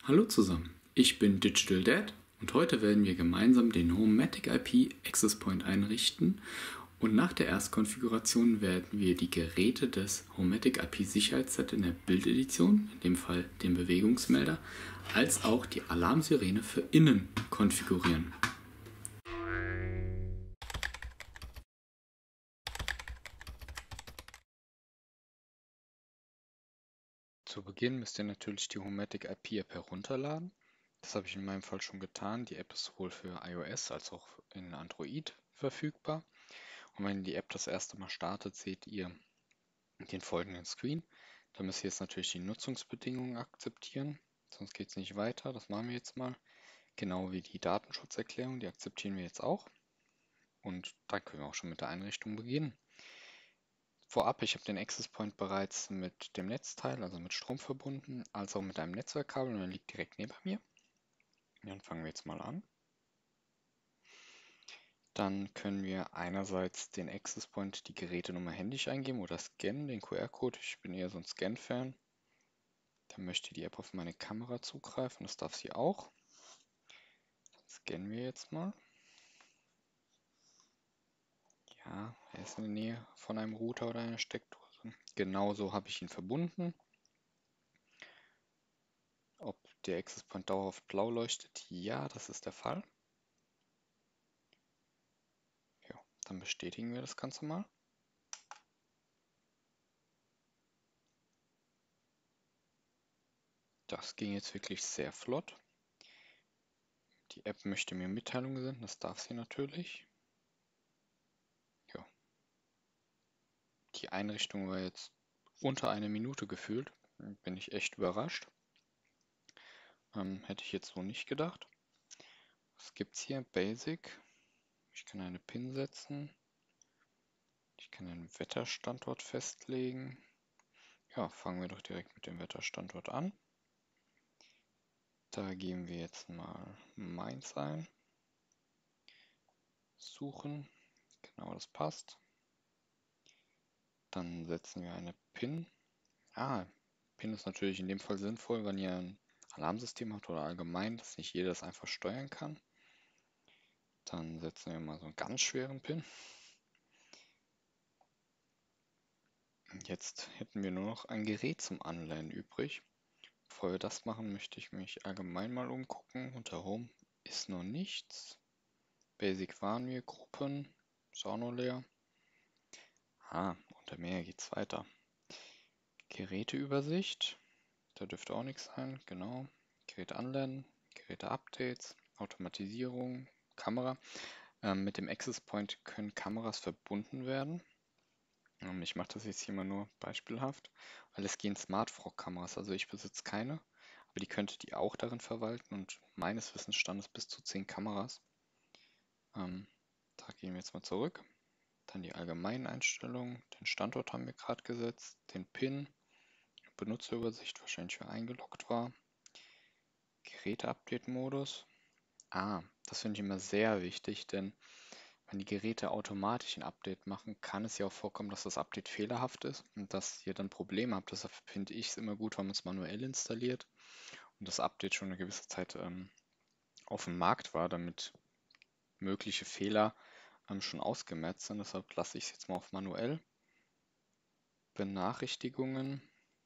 Hallo zusammen, ich bin Digital Dad und heute werden wir gemeinsam den Homematic IP Access Point einrichten und nach der Erstkonfiguration werden wir die Geräte des Homematic IP Sicherheitsset in der Bildedition, in dem Fall den Bewegungsmelder, als auch die Alarmsirene für innen konfigurieren. Zu Beginn müsst ihr natürlich die Homematic IP App herunterladen. Das habe ich in meinem Fall schon getan. Die App ist sowohl für iOS als auch in Android verfügbar. Und wenn ihr die App das erste Mal startet, seht ihr den folgenden Screen. Da müsst ihr jetzt natürlich die Nutzungsbedingungen akzeptieren, sonst geht es nicht weiter. Das machen wir jetzt mal. Genau wie die Datenschutzerklärung, die akzeptieren wir jetzt auch. Und dann können wir auch schon mit der Einrichtung beginnen. Vorab, ich habe den Access Point bereits mit dem Netzteil, also mit Strom verbunden, als auch mit einem Netzwerkkabel und er liegt direkt neben mir. Dann fangen wir jetzt mal an. Dann können wir einerseits den Access Point, die Gerätenummer händisch eingeben oder scannen, den QR-Code. Ich bin eher so ein Scan-Fan. Dann möchte die App auf meine Kamera zugreifen, das darf sie auch. Dann scannen wir jetzt mal. Ja, er ist in der Nähe von einem Router oder einer Steckdose. Genauso habe ich ihn verbunden. Ob der Access Point dauerhaft blau leuchtet? Ja, das ist der Fall. Ja, dann bestätigen wir das Ganze mal. Das ging jetzt wirklich sehr flott. Die App möchte mir Mitteilungen senden, das darf sie natürlich. Ja. Die Einrichtung war jetzt unter einer Minute gefühlt. Bin ich echt überrascht. Hätte ich jetzt so nicht gedacht. Was gibt es hier? Basic. Ich kann eine PIN setzen. Ich kann einen Wetterstandort festlegen. Ja, fangen wir doch direkt mit dem Wetterstandort an. Da geben wir jetzt mal Mainz ein. Suchen. Genau, das passt. Dann setzen wir eine PIN. PIN ist natürlich in dem Fall sinnvoll, wenn ihr ein Alarmsystem habt oder allgemein, dass nicht jeder das einfach steuern kann. Dann setzen wir mal so einen ganz schweren PIN. Jetzt hätten wir nur noch ein Gerät zum Anleihen übrig. Bevor wir das machen, möchte ich mich allgemein mal umgucken. Unter Home ist noch nichts. Basic waren wir, Gruppen, ist auch noch leer. Unter mehr geht es weiter. Geräteübersicht, da dürfte auch nichts sein, genau. Geräte anlernen, Geräte-Updates, Automatisierung, Kamera. Mit dem Access Point können Kameras verbunden werden. Ich mache das jetzt hier mal nur beispielhaft, weil es gehen Smart-Frog-Kameras, also ich besitze keine, aber die könntet ihr auch darin verwalten und meines Wissensstandes bis zu 10 Kameras. Da gehen wir jetzt mal zurück. Dann die allgemeinen Einstellungen, den Standort haben wir gerade gesetzt, den PIN, Benutzerübersicht, wahrscheinlich wer eingeloggt war, Geräte-Update-Modus. Das finde ich immer sehr wichtig, denn wenn die Geräte automatisch ein Update machen, kann es ja auch vorkommen, dass das Update fehlerhaft ist und dass ihr dann Probleme habt. Deshalb finde ich es immer gut, wenn man es manuell installiert und das Update schon eine gewisse Zeit auf dem Markt war, damit mögliche Fehler schon ausgemerzt sind. Deshalb lasse ich es jetzt mal auf manuell. Benachrichtigungen.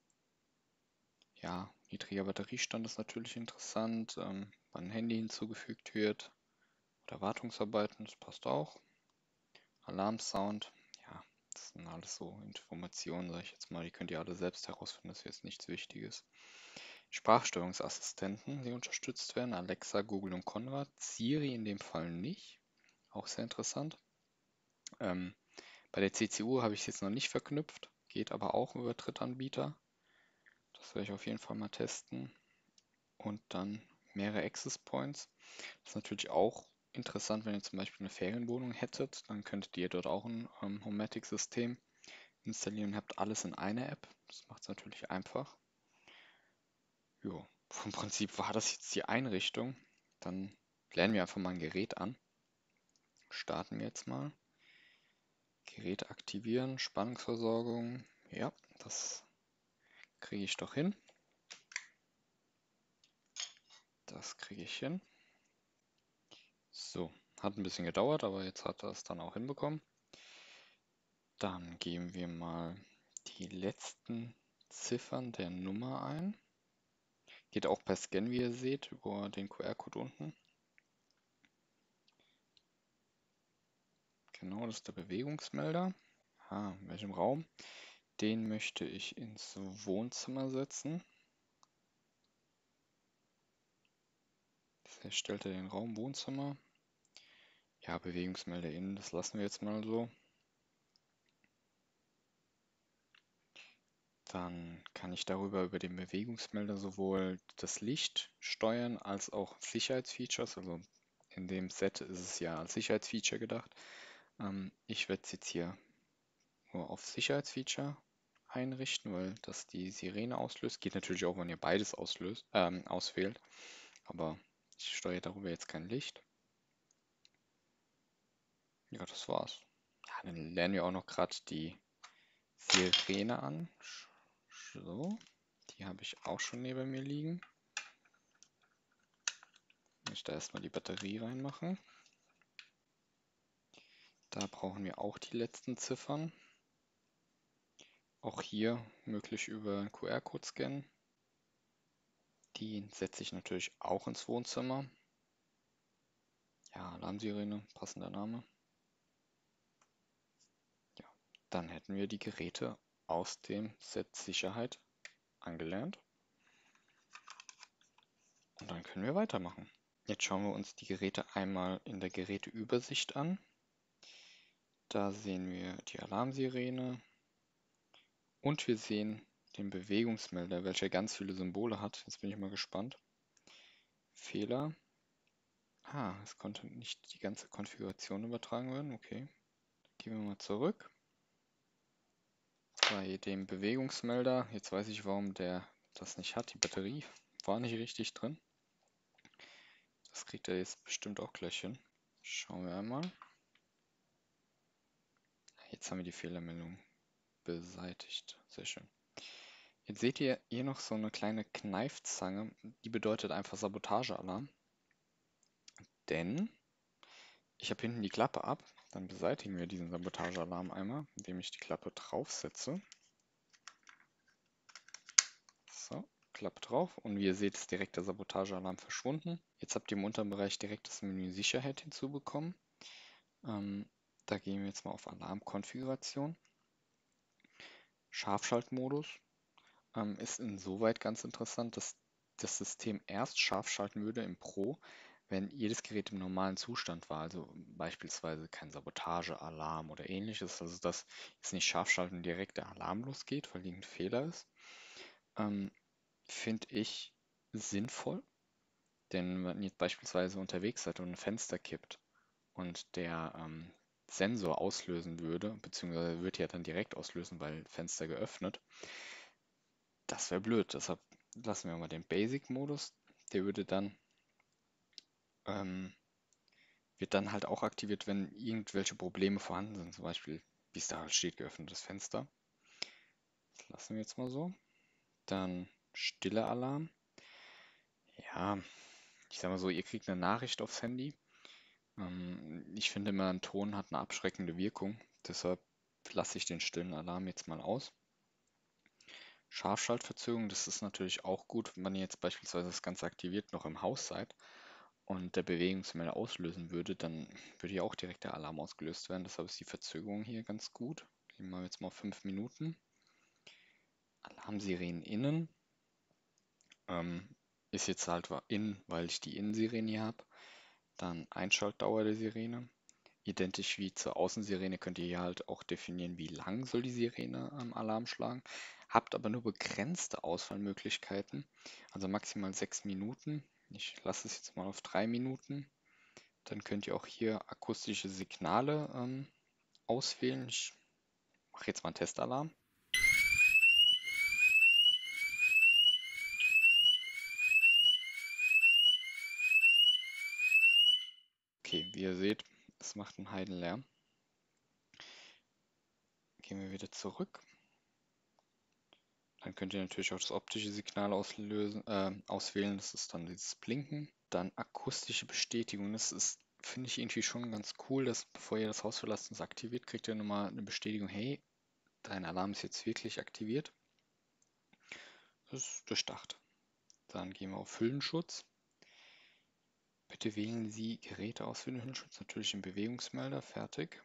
Ja, niedriger Batteriestand ist natürlich interessant, wann ein Handy hinzugefügt wird oder Wartungsarbeiten, das passt auch. Alarmsound, ja, das sind alles so Informationen, sage ich jetzt mal, die könnt ihr alle selbst herausfinden, das ist jetzt nichts Wichtiges. Sprachsteuerungsassistenten, die unterstützt werden, Alexa, Google und Konrad, Siri in dem Fall nicht, auch sehr interessant. Bei der CCU habe ich es jetzt noch nicht verknüpft, geht aber auch über Drittanbieter. Das werde ich auf jeden Fall mal testen. Und dann mehrere Access Points. Das ist natürlich auch interessant, wenn ihr zum Beispiel eine Ferienwohnung hättet, dann könntet ihr dort auch ein Homematic-System installieren und habt alles in einer App. Das macht es natürlich einfach. Jo, vom Prinzip war das jetzt die Einrichtung. Dann lernen wir einfach mal ein Gerät an. Starten wir jetzt mal. Gerät aktivieren, Spannungsversorgung. Ja, das kriege ich doch hin. Das kriege ich hin. So, hat ein bisschen gedauert, aber jetzt hat er es dann auch hinbekommen. Dann geben wir mal die letzten Ziffern der Nummer ein. Geht auch per Scan, wie ihr seht, über den QR-Code unten. Genau, das ist der Bewegungsmelder. In welchem Raum? Den möchte ich ins Wohnzimmer setzen. Das erstellt er den Raum Wohnzimmer. Ja, Bewegungsmelder innen, das lassen wir jetzt mal so. Dann kann ich darüber über den Bewegungsmelder sowohl das Licht steuern als auch Sicherheitsfeatures. Also in dem Set ist es ja als Sicherheitsfeature gedacht. Ich werde es jetzt hier nur auf Sicherheitsfeature einrichten, weil das die Sirene auslöst. Geht natürlich auch, wenn ihr beides auswählt. Aber ich steuere darüber jetzt kein Licht. Ja, das war's. Ja, dann lernen wir auch noch gerade die Sirene an. So, die habe ich auch schon neben mir liegen. Ich da erstmal die Batterie reinmachen. Da brauchen wir auch die letzten Ziffern. Auch hier möglich über QR-Code scannen. Die setze ich natürlich auch ins Wohnzimmer. Ja, Alarmsirene, passender Name. Ja, dann hätten wir die Geräte aus dem Set Sicherheit angelernt. Und dann können wir weitermachen. Jetzt schauen wir uns die Geräte einmal in der Geräteübersicht an. Da sehen wir die Alarmsirene und wir sehen den Bewegungsmelder, welcher ganz viele Symbole hat. Jetzt bin ich mal gespannt. Fehler. Es konnte nicht die ganze Konfiguration übertragen werden. Okay. Gehen wir mal zurück. Bei dem Bewegungsmelder, jetzt weiß ich, warum der das nicht hat. Die Batterie war nicht richtig drin. Das kriegt er jetzt bestimmt auch gleich hin. Schauen wir einmal. Jetzt haben wir die Fehlermeldung beseitigt. Sehr schön. Jetzt seht ihr hier noch so eine kleine Kneifzange. Die bedeutet einfach Sabotagealarm. Denn ich habe hinten die Klappe ab. Dann beseitigen wir diesen Sabotagealarm einmal, indem ich die Klappe draufsetze. So, Klappe drauf. Und wie ihr seht, ist direkt der Sabotagealarm verschwunden. Jetzt habt ihr im unteren Bereich direkt das Menü Sicherheit hinzubekommen. Da gehen wir jetzt mal auf Alarmkonfiguration. Scharfschaltmodus ist insoweit ganz interessant, dass das System erst scharf schalten würde im Pro, wenn jedes Gerät im normalen Zustand war, also beispielsweise kein Sabotagealarm oder ähnliches, also dass jetzt nicht scharf schalten und direkt der Alarm losgeht, weil irgendein Fehler ist, finde ich sinnvoll, denn wenn ihr jetzt beispielsweise unterwegs seid und ein Fenster kippt und der Sensor auslösen würde, beziehungsweise wird ja dann direkt auslösen, weil Fenster geöffnet, das wäre blöd. Deshalb lassen wir mal den Basic-Modus. Der wird dann halt auch aktiviert, wenn irgendwelche Probleme vorhanden sind. Zum Beispiel, wie es da halt steht, geöffnetes Fenster. Das lassen wir jetzt mal so. Dann stiller Alarm. Ja, ich sag mal so, ihr kriegt eine Nachricht aufs Handy. Ich finde immer, ein Ton hat eine abschreckende Wirkung. Deshalb lasse ich den stillen Alarm jetzt mal aus. Scharfschaltverzögerung, das ist natürlich auch gut, wenn ihr jetzt beispielsweise das Ganze aktiviert noch im Haus seid und der Bewegungsmelder auslösen würde, dann würde ja auch direkt der Alarm ausgelöst werden. Deshalb ist die Verzögerung hier ganz gut. Gehen wir jetzt mal auf 5 Minuten. Alarmsirenen innen. Ist jetzt halt in, weil ich die Innensirene hier habe. Dann Einschaltdauer der Sirene. Identisch wie zur Außensirene könnt ihr hier halt auch definieren, wie lang soll die Sirene am Alarm schlagen. Habt aber nur begrenzte Auswahlmöglichkeiten, also maximal 6 Minuten. Ich lasse es jetzt mal auf 3 Minuten. Dann könnt ihr auch hier akustische Signale auswählen. Ich mache jetzt mal einen Testalarm. Okay, wie ihr seht, es macht einen Heidenlärm. Gehen wir wieder zurück. Dann könnt ihr natürlich auch das optische Signal auswählen. Das ist dann dieses Blinken. Dann akustische Bestätigung. Das ist, finde ich, irgendwie schon ganz cool, dass bevor ihr das Haus verlasst und es aktiviert, kriegt ihr nochmal eine Bestätigung, hey, dein Alarm ist jetzt wirklich aktiviert. Das ist durchdacht. Dann gehen wir auf Hüllenschutz. Bitte wählen Sie Geräte aus für den Hüllenschutz. Natürlich im Bewegungsmelder. Fertig.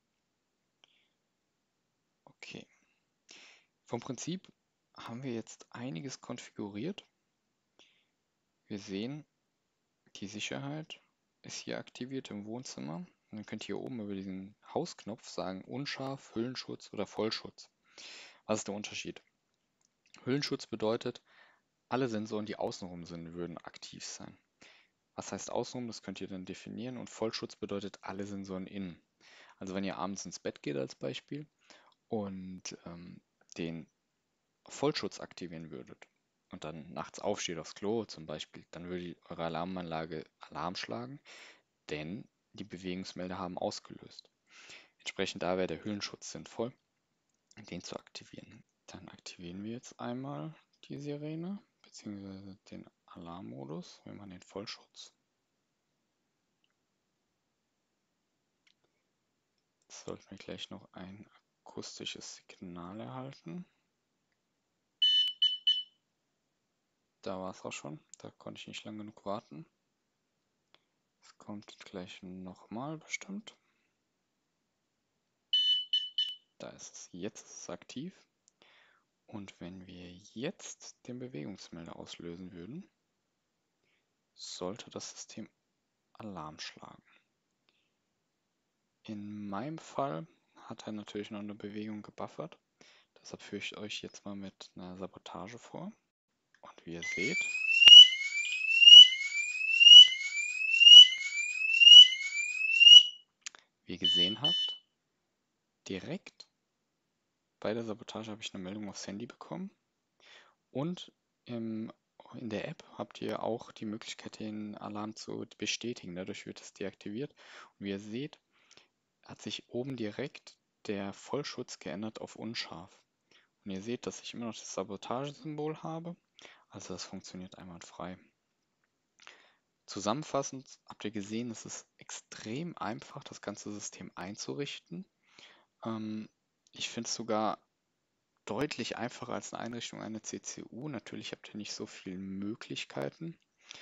Okay. Vom Prinzip haben wir jetzt einiges konfiguriert. Wir sehen, die Sicherheit ist hier aktiviert im Wohnzimmer. Und dann könnt ihr hier oben über diesen Hausknopf sagen, unscharf, Hüllenschutz oder Vollschutz. Was ist der Unterschied? Hüllenschutz bedeutet, alle Sensoren, die außenrum sind, würden aktiv sein. Was heißt außenrum? Das könnt ihr dann definieren. Und Vollschutz bedeutet alle Sensoren innen. Also wenn ihr abends ins Bett geht als Beispiel und den Vollschutz aktivieren würdet und dann nachts aufsteht aufs Klo zum Beispiel, dann würde eure Alarmanlage Alarm schlagen, denn die Bewegungsmelder haben ausgelöst. Entsprechend da wäre der Hüllenschutz sinnvoll, den zu aktivieren. Dann aktivieren wir jetzt einmal die Sirene bzw. den Alarmmodus, wenn man den Vollschutz. Jetzt sollten wir gleich noch ein akustisches Signal erhalten. Da war es auch schon, da konnte ich nicht lang genug warten. Es kommt gleich nochmal bestimmt. Da ist es, jetzt ist es aktiv. Und wenn wir jetzt den Bewegungsmelder auslösen würden, sollte das System Alarm schlagen. In meinem Fall hat er natürlich noch eine Bewegung gebuffert. Deshalb führe ich euch jetzt mal mit einer Sabotage vor. Und wie ihr seht, wie ihr gesehen habt, direkt bei der Sabotage habe ich eine Meldung aufs Handy bekommen. Und in der App habt ihr auch die Möglichkeit, den Alarm zu bestätigen. Dadurch wird es deaktiviert. Und wie ihr seht, hat sich oben direkt der Vollschutz geändert auf unscharf. Und ihr seht, dass ich immer noch das Sabotagesymbol habe. Also das funktioniert einwandfrei. Zusammenfassend habt ihr gesehen, es ist extrem einfach, das ganze System einzurichten. Ich finde es sogar deutlich einfacher als eine Einrichtung einer CCU. Natürlich habt ihr nicht so viele Möglichkeiten,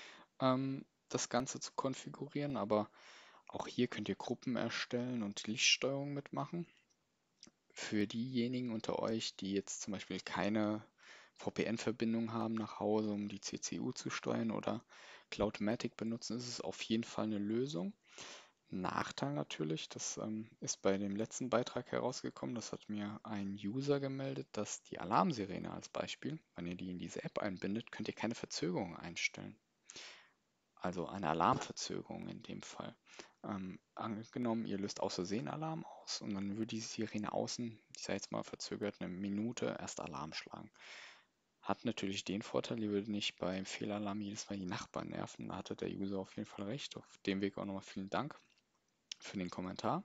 das Ganze zu konfigurieren, aber auch hier könnt ihr Gruppen erstellen und die Lichtsteuerung mitmachen. Für diejenigen unter euch, die jetzt zum Beispiel keine VPN-Verbindung haben nach Hause, um die CCU zu steuern oder Cloudmatic benutzen, ist es auf jeden Fall eine Lösung. Nachteil natürlich, das ist bei dem letzten Beitrag herausgekommen, das hat mir ein User gemeldet, dass die Alarmsirene als Beispiel, wenn ihr die in diese App einbindet, könnt ihr keine Verzögerung einstellen. Also eine Alarmverzögerung in dem Fall. Angenommen, ihr löst aus Versehen Alarm aus und dann würde die Sirene außen, ich sage jetzt mal verzögert eine Minute, erst Alarm schlagen. Hat natürlich den Vorteil, ihr würdet nicht beim Fehlalarm jedes Mal die Nachbarn nerven. Da hatte der User auf jeden Fall recht. Auf dem Weg auch nochmal vielen Dank für den Kommentar.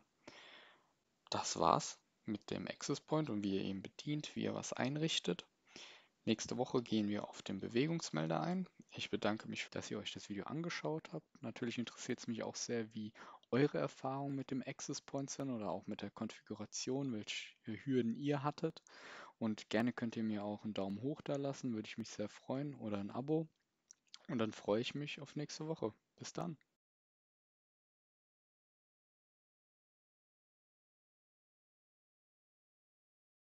Das war's mit dem Access Point und wie ihr ihn bedient, wie ihr was einrichtet. Nächste Woche gehen wir auf den Bewegungsmelder ein. Ich bedanke mich, dass ihr euch das Video angeschaut habt. Natürlich interessiert es mich auch sehr, wie eure Erfahrungen mit dem Access Point sind oder auch mit der Konfiguration, welche Hürden ihr hattet. Und gerne könnt ihr mir auch einen Daumen hoch da lassen, würde ich mich sehr freuen, oder ein Abo. Und dann freue ich mich auf nächste Woche. Bis dann.